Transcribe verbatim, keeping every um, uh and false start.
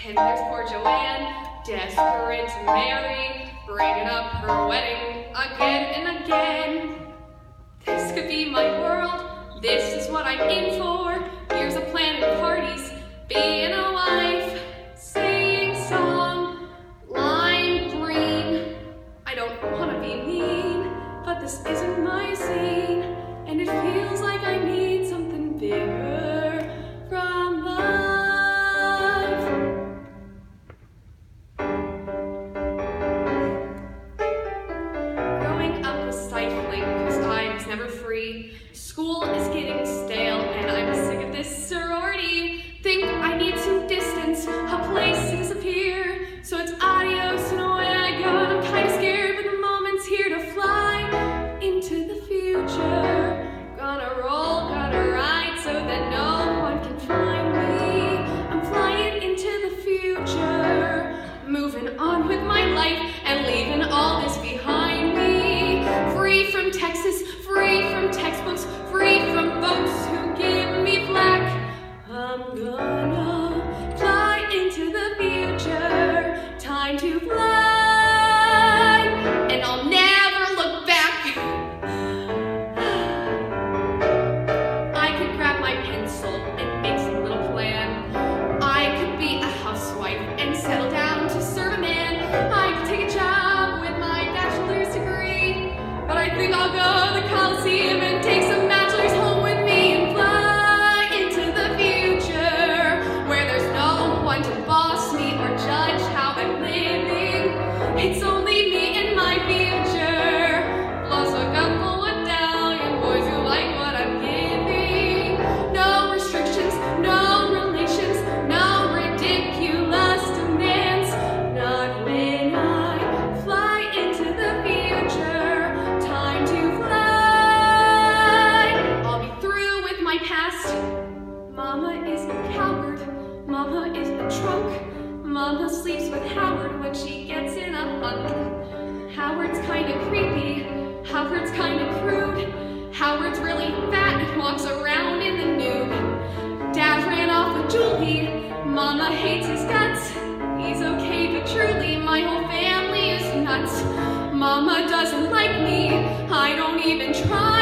And there's poor Joanne, desperate to marry, bringing up her wedding again and again. This could be my world, this is what I'm in for. Here's a plan with parties, being a wife, singing song, lime green. I don't want to be mean, but this isn't my scene, and it feels like I need something bigger from life. Growing up was stifling because I was never free. School is getting stale and I'm sick of this sorority. Think I need some distance, a place to disappear. So it's adios and away I go, and I'm kind of scared, but the moment's here to fly into the future. Gonna roll, gonna ride so that no one can find me. I'm flying into the future, moving on with my life and leaving all this behind me. Free from Texas, free from textbooks, free from folks who give me flack. I'm gonna fly into the future, time to fly, and I'll never look back. I could grab my pencil and make some little plan. I could be a housewife and settle down to serve a man. I could take a job with my bachelor's degree, but I think I'll go to the Coliseum and take some bachelors home with me and fly into the future, where there's no one to boss me or judge how I'm living. It's only me and my future, plus a couple of Italian boys who like what I'm giving. No restrictions, no relations, no ridiculous demands. Not when I fly into the future, time to fly. I'll be through with my past. Mama is a coward, Mama is a drunk. Mama sleeps with Howard when she gets in a funk. Howard's kinda creepy, Howard's kinda crude. Howard's really fat and walks around in the nude. Dad ran off with Julie, Mama hates his guts. He's okay, but truly my whole family is nuts. Mama doesn't like me, I don't even try.